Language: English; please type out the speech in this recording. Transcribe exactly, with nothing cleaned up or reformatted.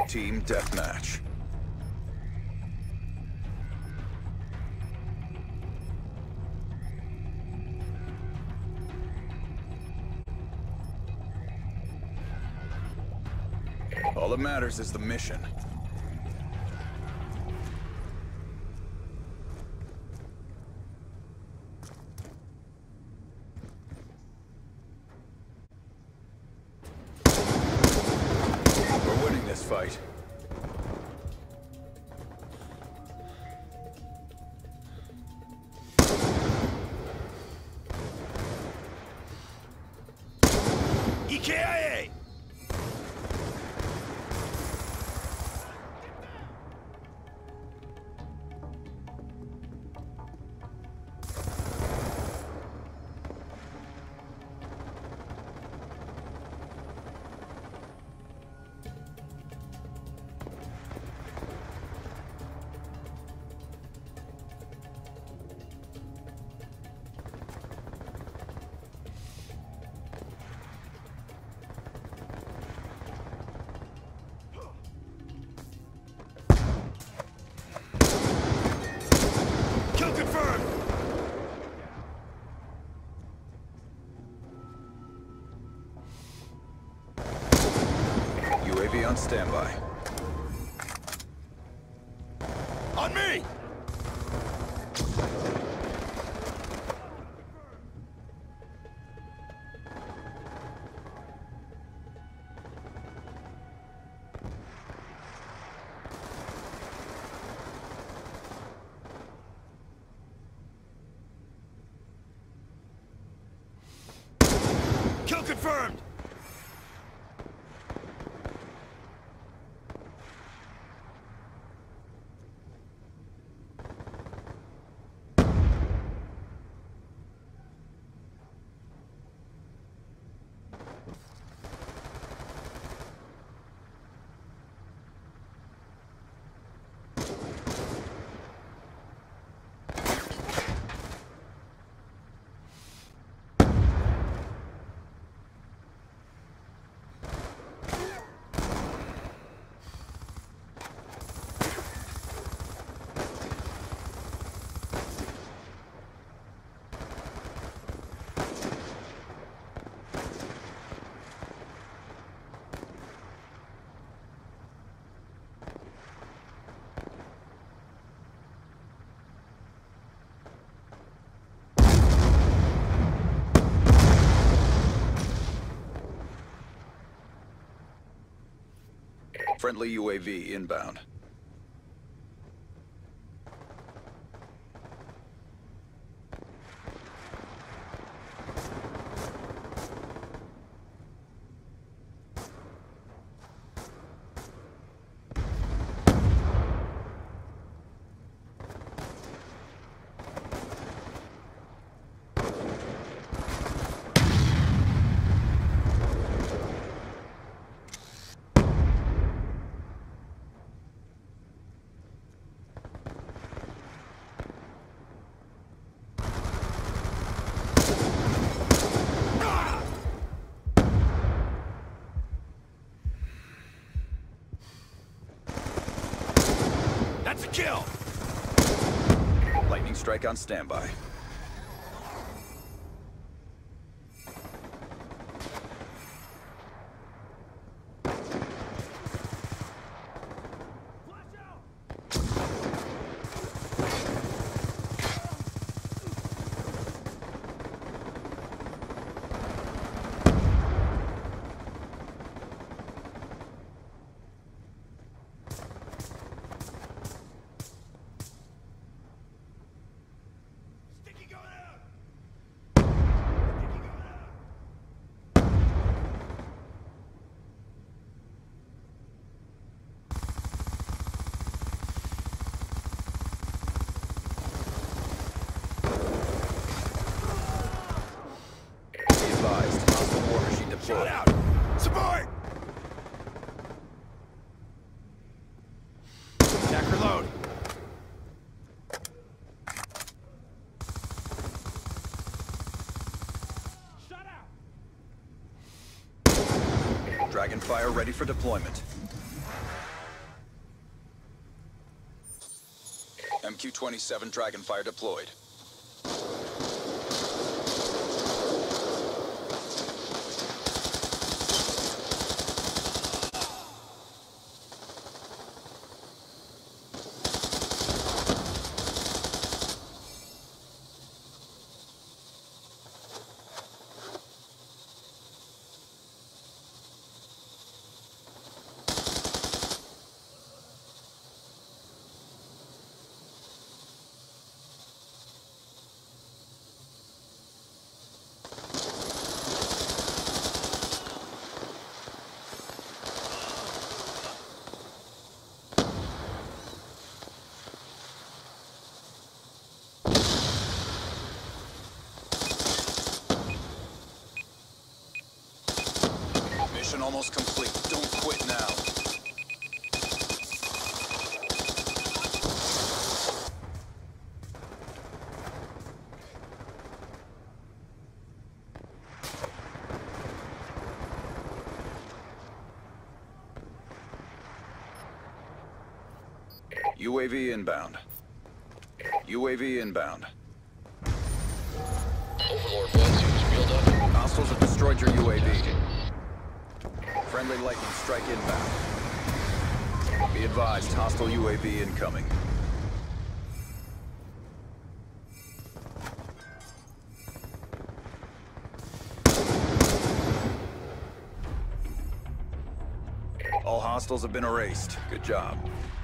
Team deathmatch. All that matters is the mission. We're winning this fight. E K I A! Confirmed! U A V on standby. On me! Kill confirmed! Friendly U A V inbound. That's a kill! Lightning strike on standby. Shot out! Support! Attack reload! Shot out! Dragonfire ready for deployment. M Q twenty-seven Dragonfire deployed. Mission almost complete. Don't quit now. U A V inbound. U A V inbound. Overlord one two is wheeled up. Hostiles have destroyed your U A V. Friendly lightning strike inbound. Be advised, hostile U A V incoming. All hostiles have been erased. Good job.